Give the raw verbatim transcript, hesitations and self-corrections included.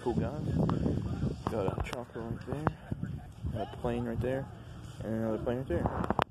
cool guys. Got a chopper right there, got a plane right there, and another plane right there.